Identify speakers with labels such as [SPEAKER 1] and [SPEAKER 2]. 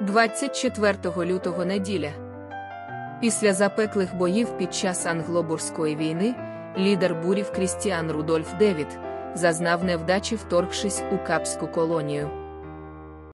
[SPEAKER 1] 24 лютого неділя. Після запеклих боїв під час Англобурської війни, лідер бурів Крістіан Рудольф Девід зазнав невдачі, вторгшись у Капську колонію.